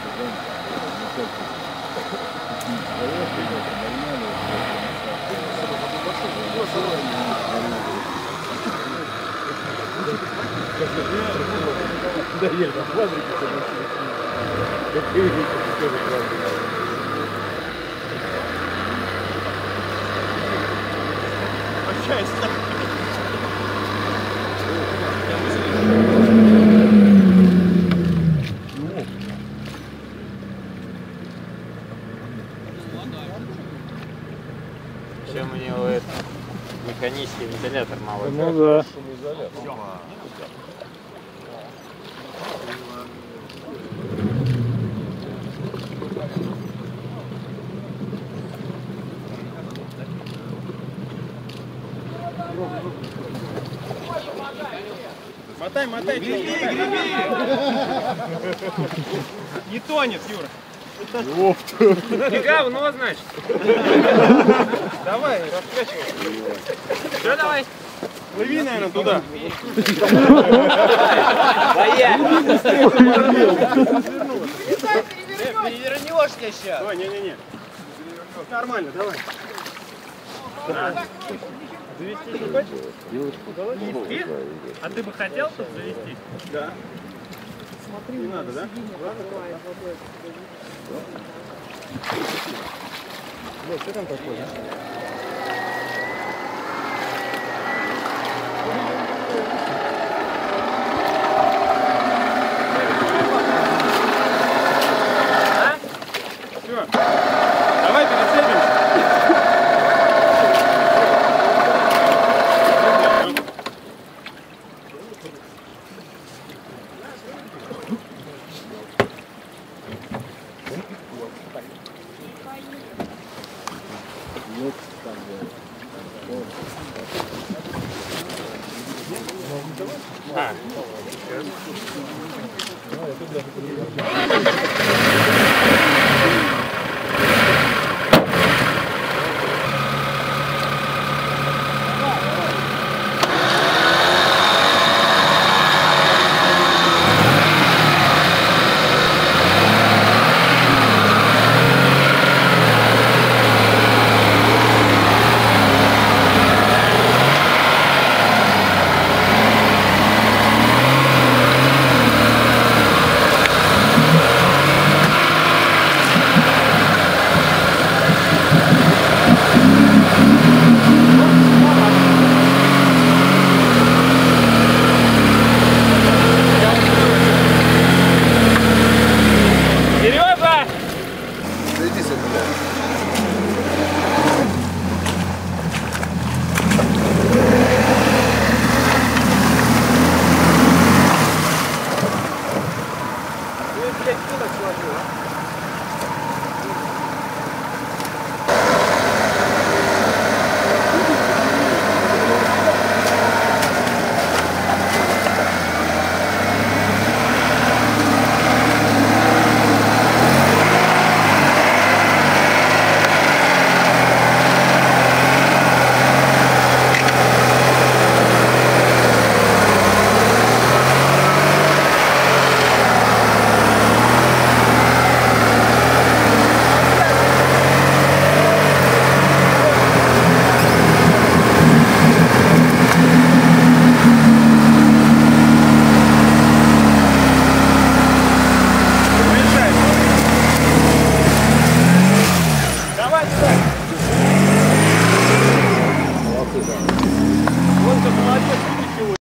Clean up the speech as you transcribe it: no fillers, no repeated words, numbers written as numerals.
Да нет, на фабрике как вы видите, тоже правда. Общайся. Чем у него это механический вентилятор малый. Ну да. Мотай, мотай, греби, греби! Не тонет, Юра. Не говно, значит. Давай, раскачивай. Все, давай. Плыви, наверное, туда. Перевернешься сейчас. Ой, не-не-не. Нормально, давай. Завести не хочешь? Не спит? А ты бы хотел тут завести? Да. Смотри, не надо, да? Вот, что там такое, да? Все. Давай перецепимся. Давай, давай.